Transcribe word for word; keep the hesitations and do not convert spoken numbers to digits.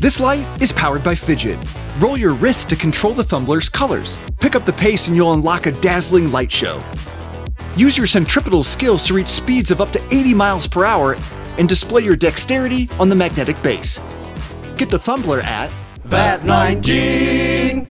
This light is powered by Fidget. Roll your wrist to control the tumbler's colors. Pick up the pace and you'll unlock a dazzling light show. Use your centripetal skills to reach speeds of up to eighty miles per hour and display your dexterity on the magnetic base. Get the tumbler at Bat nineteen!